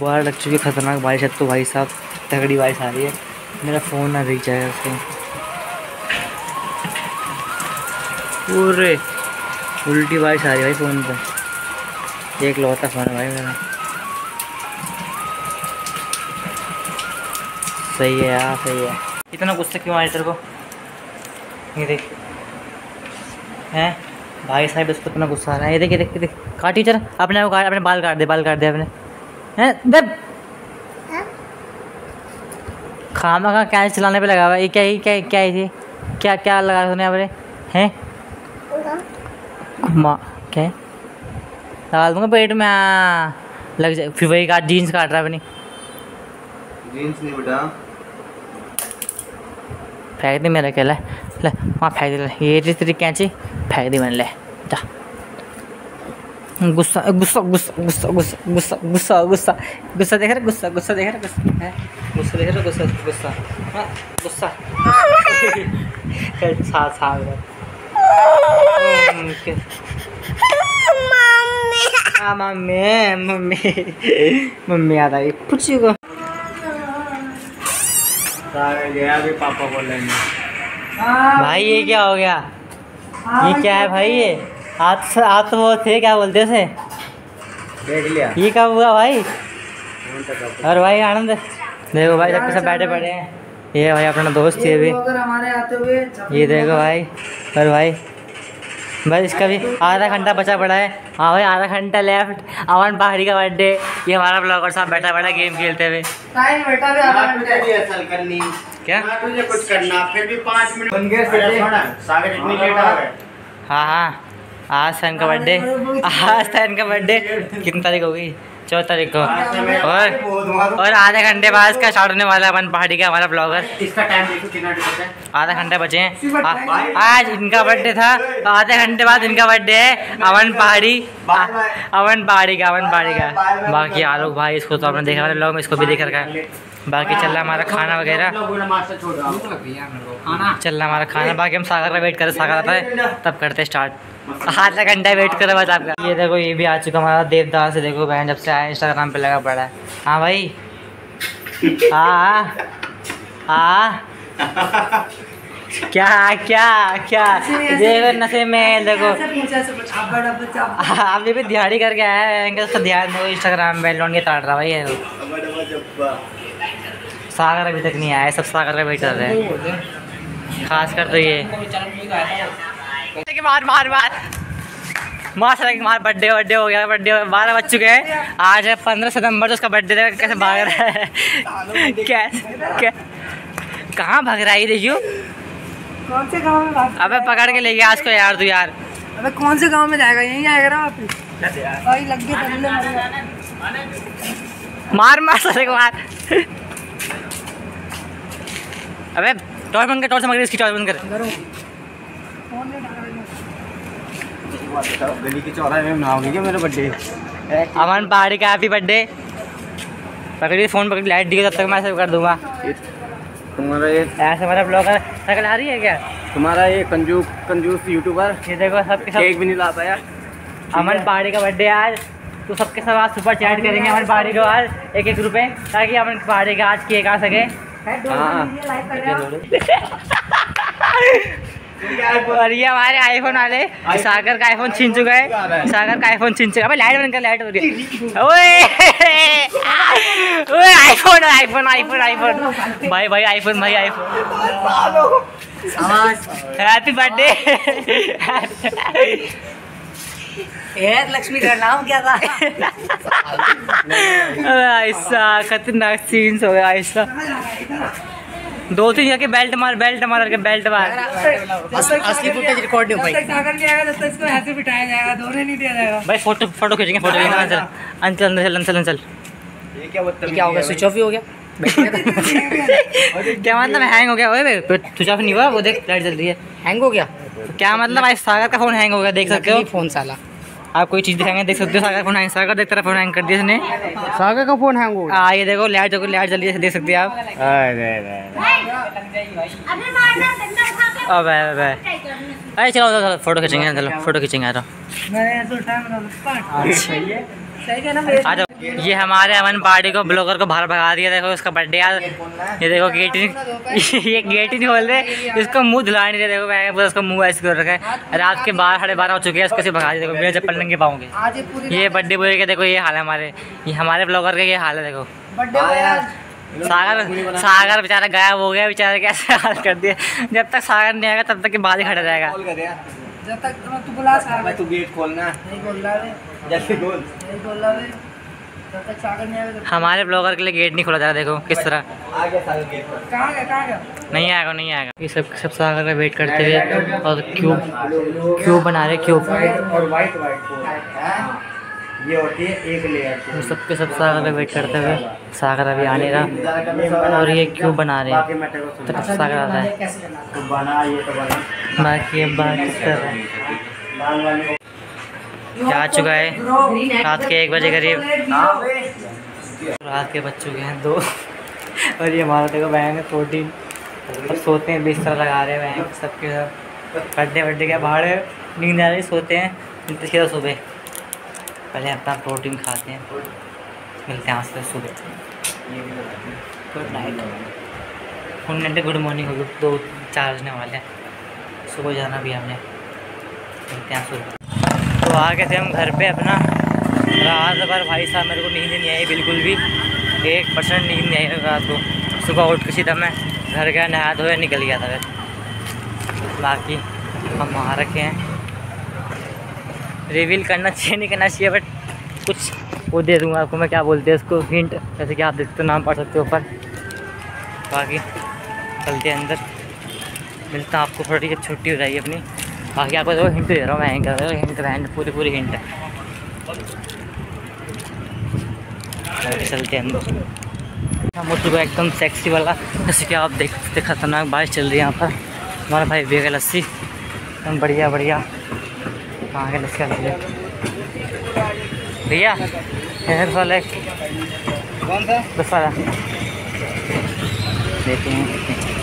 बाहर लग चुकी है खतरनाक बारिश है। तो भाई साहब तगड़ी बारिश आ रही है, मेरा फ़ोन ना भीग जाएगा उसके। पूरे उल्टी बारिश आ रही है भाई फ़ोन पे, एक लौता फ़ोन है भाई मेरा। सही है यार, सही है। इतना गुस्सा क्यों आया तेरे को? ये देख हैं भाई साहब, इसको इतना गुस्सा आ रहा है। ये देख, ये देख, ये देख, काट टीचर अपने को, अपने बाल काट दे, बाल काट दे अपने। हैं दब खामा का क्या चलाने पे लगा हुआ है? ये क्या, ये क्या, क्या है ये? क्या क्या लगा सुने अपने हैं? माँ क्या है? लगा दूँगा पेट में, लग जाए फिर। वही काट, जीन्स काट रहा है अपनी। जीन्स नहीं बेटा, फेंक दे मेरा अकेला। ले वहाँ फेंक दे, ये तेरी कैंची फेंक दी मैंने। ले जा। गुस्सा गुस्सा गुस्सा गुस्सा गुस्सा गुस्सा गुस्सा गुस्सा गुस्सा देख रहे, गुस्सा गुस्सा देख रहे, गुस्सा है, गुस्सा देख रहे, गुस्सा गुस्सा गुस्सा मम्मी मम्मी मम्मी आ रही पूछी को गया भी पापा बोल रहे हैं। भाई ये क्या हो गया? ये क्या है भाई? ये आप तो वो थे, क्या बोलते उसे, देख लिया। ये कब हुआ भाई? और भाई आनंद देखो भाई, सबके सब बैठे पड़े हैं। ये भाई अपना दोस्त है भी, हमारे आते हुए ये देखो भाई। और भाई बस इसका भी आधा घंटा बचा पड़ा है। हाँ भाई आधा घंटा लेफ्ट। अमन पहाड़ी का बर्थडे। ये हमारा ब्लॉगर साहब बैठा बैठा गेम खेलते हुए। क्या तुझे कुछ करना, फिर भी 5 मिनट बन गए। सागर इतनी लेट आ गए। हाँ हाँ आज था इनका बर्थडे, आज था इनका बर्थडे। कितनी तारीख हो गई? 14 तारीख को। और आधे घंटे बाद इसका स्टार्ट होने वाला है अमन पहाड़ी का, हमारा ब्लॉगर। इसका टाइम देखो कितना है, आधा घंटा बचे हैं। आज इनका बर्थडे था, तो आधे घंटे बाद इनका बर्थडे है। अमन पहाड़ी, अमन पहाड़ी का, अमन पहाड़ी का। बाकी आलोक भाई, इसको तो आपने देखा हमारे ब्लॉग में, इसको भी देख रखा है। बाकी चल रहा है हमारा खाना वगैरह, चल रहा हमारा खाना। बाकी हम सागर का वेट करें, सागर आता है तब करते स्टार्ट। आधा घंटा वेट करो बस आपका। ये देखो ये भी आ चुका हमारा देवदास। देखो बहन जब से आया इंस्टाग्राम पे लगा पड़ा है। हाँ भाई हाँ हाँ क्या क्या क्या देखो नशे में। देखो आप भी दिहाड़ी करके आया है, उसका ध्यान दो। इंस्टाग्राम पे लौंडे ताड़ रहा भाई है। सागर अभी तक नहीं आया, सब सागर का वेट कर रहे हैं। खास कर तो ये मार मार मार मार मार बर्थडे हो गया। बर्थडे 12 बज चुके हैं। आज है 15 सितंबर, तो उसका बर्थडे देखो कैसे भाग रहा है। क्या कहाँ भाग रहा है? देखियो कौन से गांव में भाग। अबे पकड़ के ले गया आज को यार तू यार। अबे कौन से गांव में जाएगा? यहीं आएगा ना भाई। लग गया मार मार सारे को मार। अबे टॉर्च बंद कर, टॉर्च बंद कर, इसकी टॉर्च बंद कर। गली के चौराहे में मनाओगे क्या मेरा बर्थडे? अमन पहाड़ी का हैप्पी बर्थडे। पकड़िए फ़ोन, पकड़ लाइट दिखे तब तक मैं ऐसे कर दूंगा। तुम्हारा ये ऐसे हमारा ब्लॉगर शक्ल आ रही है क्या? तुम्हारा ये कंजूस यूट्यूबर। ये देखो सबके सब केक भी नहीं ला पाया। अमन पहाड़ी का बर्थडे आज, तो सबके सब आज सुपर चैट करेंगे अमन पहाड़ी को आज 1-1 रुपये, ताकि अमन पहाड़ी का आज केक आ सके। और ये हमारे आईफोन वाले, सागर का आईफोन छीन चुका है। सागर का आईफोन छीन चुका है। लाइट बंद कर, लाइट हो रही है। ओए आईफोन आईफोन आईफोन आईफोन भाई भाई आईफोन भाई आईफोन। Happy birthday. लक्ष्मी का नाम क्या था? ऐसा खतरनाक सीन्स हो गया। ऐसा 2-3 जाके बेल्ट मार के बेल्ट मार। असली फुटेज रिकॉर्ड नहीं हो पाई। सागर नहीं आएगा तो इसको ऐसे बिठाया जाएगा, धोने नहीं दिया जाएगा भाई। फोटो खींचेंगे, फोटो लेंगे। अंचल ये क्या हो गया? स्विच ऑफ ही हो गया। क्या मतलब हैंग हो गया? ओए स्विच ऑफ नहीं हुआ, वो देख लाइट जल रही है। हैंग हो गया क्या मतलब? भाई सागर का फोन हैंग हो गया, देख सकते हो। फोन साला आप कोई चीज़ दिखाएंगे, देख सकते हो। सागर फोन हैंग, सागर देख तेरा फोन हैंग कर दिया इसने। सागर का फोन हैंग हो गया। ये देखो लाइट जल रही है, देख सकते हैं आप। अरे चलो फोटो खींचेंगे, चलो फोटो खींचेंगे। आ रहा आ जाओ। ये हमारे अमन पार्टी को ब्लॉगर को बाहर भगा दिया। देखो इसका बर्थडे यार, ये देखो गेट ये गेट ही नहीं खोल रहे, इसको मुंह धुला नहीं रहे। देखो मैं पूरा उसका मुंह ऐसे कर रखा है। रात के 12-12:30 हो चुके हैं, इसको भगा दिया। देखो बिना चप्पल नंगे पाऊंगे। ये बर्थडे बॉय के देखो ये हाल है हमारे, ये हमारे ब्लॉगर का ये हाल है। देखो सागर बेचारा गायब हो गया, बेचारा कैसे हाल कर दिया। जब तक सागर नहीं आएगा तब तक के बाद ही खड़ा रहेगा। जब तक तू बुला सागर, तू गेट खोलना नहीं बोल रहा है, जल्दी बोल, नहीं बोल रहा है। जब तक सागर नहीं आएगा हमारे ब्लॉगर के लिए गेट नहीं खोला जा रहा। देखो किस तरह आ गया सागर गेट पर। कहाँ गया नहीं आएगा, नहीं आएगा। ये सब सागर का वेट करते हुए और क्यूब बना रहे, क्यूब और वाइट ये होती है एक लेयर। सबके सब सागर का वेट करते हुए सागर अभी आने रहा और ये क्यूब बना रहे हैं तब सागर आता है। तो बना ये तो बना बाकी अब बात किस तरह जा चुका है रात के 1 बजे करीब। रात के बज चुके हैं 2 और ये हमारा देखो बैंक है प्रोटीन। अब सोते हैं, बिस्तर लगा रहे हैं बैंक सबके सब। बर्थडे के बाहर नींद आ रही, सोते हैं सीधा सुबह। पहले अपना प्रोटीन खाते हैं, मिलते हैं आपसे सुबह। Good night. घंटे गुड मॉर्निंग होगी, 2-4 बजने वाले हैं। सुबह जाना भी हमने, मिलते हैं सुबह। तो आ गए थे हम घर पे अपना। रात भर भाई साहब मेरे को नींद नहीं आई, बिल्कुल भी 1% नींद नहीं आई रात को। सुबह उठ के सीधा मैं घर गया, नहा धोया, निकल गया था फिर। बाकी हम वहाँ रखे हैं, रिवील करना चाहिए नहीं करना चाहिए, बट कुछ वो दे दूँगा आपको मैं, क्या बोलते हैं उसको, हिंट, जैसे कि आप देखते हो, नाम पढ़ सकते हो ऊपर। बाकी चलते हैं अंदर, मिलता हूँ आपको थोड़ी जब छुट्टी हो जाएगी अपनी। बाकी आपको तो हिंट दे रहा हूँ मैं, हिंट पूरी हिंट है। चलते हैं अंदर। हम हो चुका एकदम सेक्सी वाला, जैसे कि आप देखते खतरनाक बारिश चल रही है यहाँ पर। हमारा भाई बेगा लस्सी एकदम बढ़िया बढ़िया। कहाँ के लस्सी भैया भैया वाला कौन सा 10 वाला देते हैं।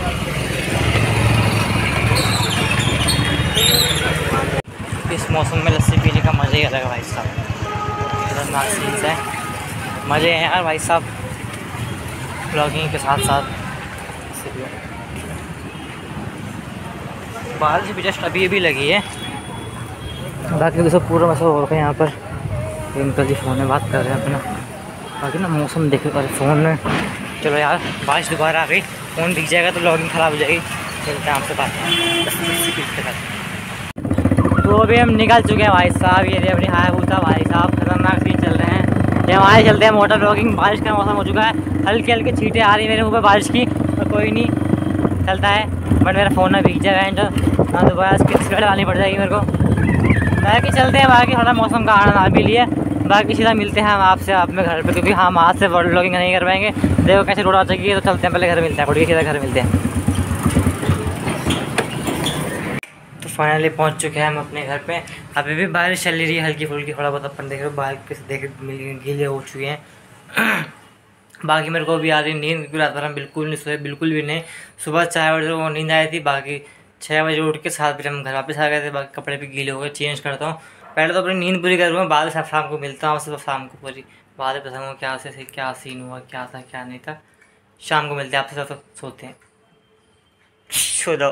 इस मौसम में लस्सी पीने का मज़ा ही अलग है भाई साहब, खतरनाक सीन्स है, मज़े हैं यार भाई साहब ब्लॉगिंग के साथ साथ। बारिश भी जस्ट अभी लगी है। बाकी तो सब पूरा मसला हो रखा है यहाँ पर। अंकल जी फ़ोन में बात कर रहे हैं अपना। बाकी ना मौसम देखे और फ़ोन में, चलो यार बारिश दोबारा आ गई, फ़ोन दिख जाएगा तो ब्लॉगिंग ख़राब हो जाएगी। चलते हैं आपसे बात करते। तो अभी हम निकल चुके हैं भाई साहब, ये अपनी हायाबूसा भाई साहब, खतरनाक सीन चल रहे हैं। ये हमारे चलते हैं मोटर ब्लॉगिंग। बारिश का मौसम हो चुका है, हल्की हल्की छींटें आ रही है मेरे मुँह पे बारिश की, और कोई नहीं चलता है। बट मेरा फ़ोन में भीग जाएगा एंड हाँ दोबारा इसकी स्पीड डालनी पड़ जाएगी मेरे को। बाकी चलते हैं, बाकी थोड़ा मौसम का आनंद आ भी लिए। बाकी सीधा मिलते हैं हम आपसे अपने घर पे, क्योंकि हम आज से वर्ल्ड ब्लॉगिंग नहीं कर पाएंगे। देखो कैसे रोड आ चुकी है, तो चलते हैं पहले घर मिलते हैं, पड़ सीधा घर मिलते हैं। तो फाइनली पहुंच चुके हैं हम अपने घर पे। अभी भी बारिश चल रही है हल्की फुल्की, थोड़ा बहुत अपन देख रहे हो बाइक के देख गीले हो चुके हैं। बाकी मेरे को भी आ रही नींद, क्योंकि रात भर हम बिल्कुल नहीं सोए, बिल्कुल भी नहीं। सुबह 4 बजे वो नींद आई थी, बाकी 6 बजे उठ के 7 बजे हम घर वापस आ गए थे। बाकी कपड़े भी गीले हो गए, चेंज करता हूँ। पहले तो अपनी नींद पूरी करूँगा, बाद में शाम को मिलता हूँ आपसे। शाम को पूरी बाद में बताऊँगा क्या सीन हुआ, क्या था क्या नहीं था। शाम को मिलते हैं आपसे, तो सोते हैं। सो जाओ।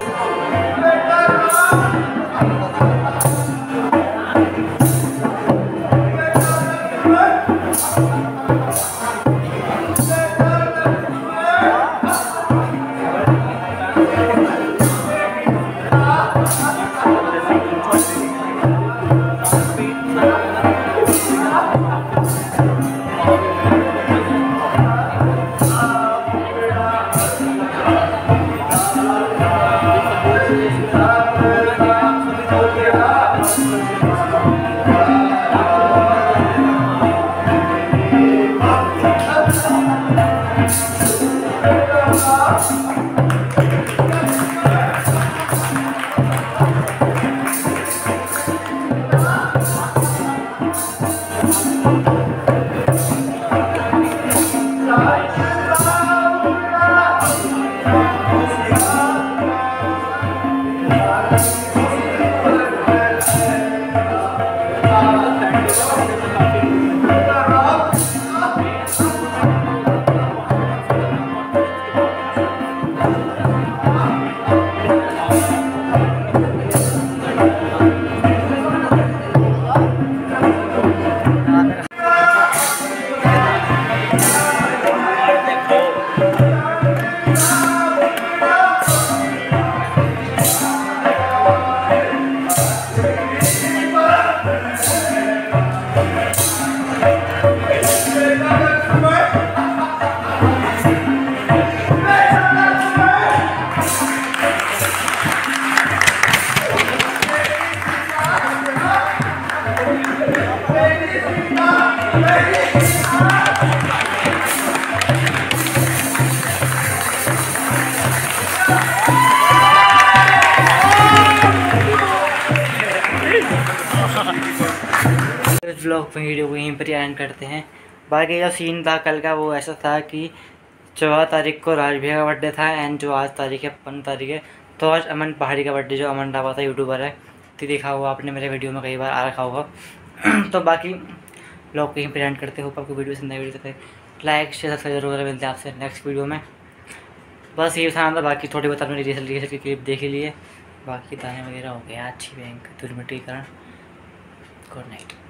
व्लॉग वीडियो को यहीं पर एंड करते हैं। बाकी जो सीन था कल का वो ऐसा था कि 14 तारीख को राज भैया का बर्थडे था एंड जो आज तारीख है 15 तारीख है, तो आज अमन पहाड़ी का बर्थडे, जो अमन ढाबा था यूट्यूबर है, तो देखा हुआ आपने मेरे वीडियो में कई बार आ रखा होगा। तो बाकी व्लॉग को यहीं पर एंड करते हो। आपको वीडियो पसंद आई वीडियो तो लाइक शेयर सब्सक्राइब जरूर करें। मिलते हैं आपसे नेक्स्ट वीडियो में। बस ये था, बाकी थोड़ी बहुत आपने रीसेंट की क्लिप देख लिए, बाकी दाने वगैरह हो गया, अच्छी बैंक दूरमिटीकरण। Good night.